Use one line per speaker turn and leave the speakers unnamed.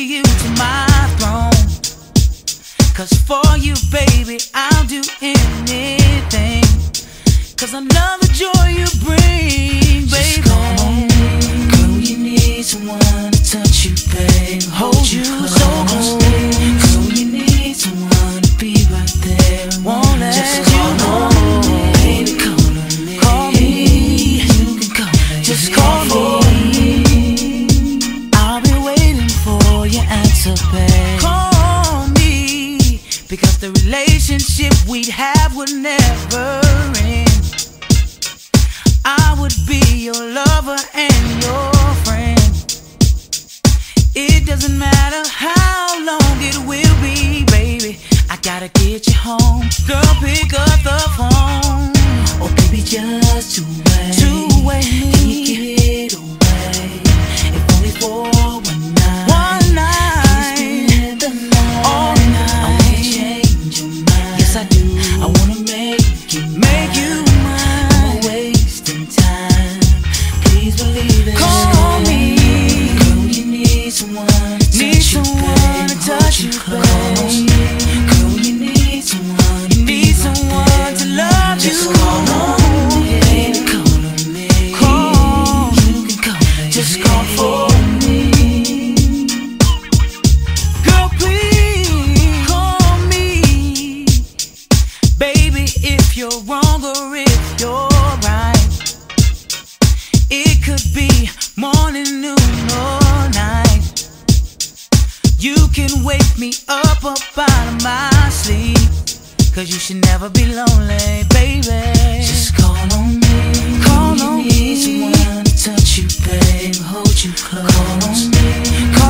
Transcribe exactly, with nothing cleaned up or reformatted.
you to my throne. Cause for you, baby, I'll do anything. Cause I love the joy you bring, baby.
Just call on me. Girl, you need someone to touch you, babe.
Hold you so close.
Girl, you need someone to be right there.
Won't let
Just
you
call
know.
on me. Baby, call on me.
Call me.
You can call me.
Just call me. I'll be waiting for your answer, babe. Call me. Because the relationship we'd have would never end. I would be your lover and your friend. It doesn't matter how long it will be, baby. I gotta get you home. Girl, pick up the phone.
Oh, baby, just to wait.
To wait.
Can you get away? If only for one night.
One night.
Can you spend the night?
All night.
I wanna change your mind.
Yes, I do.
I wanna make you
Make you mine.
No wasting time. Please believe it.
Call me.
Girl, you need someone to
Need
touch you,
someone
babe.
to
Hold
touch you,
close.
babe.
Girl, you need someone to
You
be
need
right
someone
there.
to love
Just
you.
call on me, baby, call on me.
Call.
You can call me.
Just call for me. Girl, please call me. Baby, if you're wrong or if you're right, it could be morning, noon, or night. You can wake me up up out of my sleep. Cause you should never be lonely, baby.
Just call on me.
Call
You
on
need
me.
someone to touch you, babe. Hold you close. Call on me.